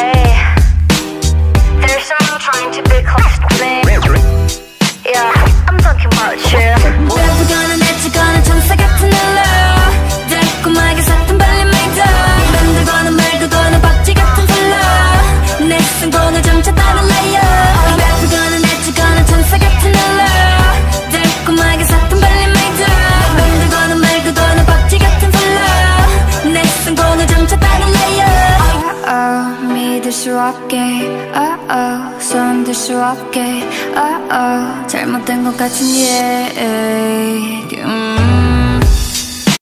Hey, there's someone trying to be close to me. Yeah, I'm talking about you. 배부거나 내치거나 천사 같은 널로 달콤하게 사탕 발린 말도 만들거나 말거나 박쥐 같은 컬러 내 성공을 점차 따라 라이어 배부거나 내치거나 천사 같은 널로 달콤하게 사탕 발린 말도 만들거나 말거나 박쥐 같은 컬러 내 성공을 점차 따라 라이어 믿을 수 없게 손들 수 없게 잘못된 것 같은 얘기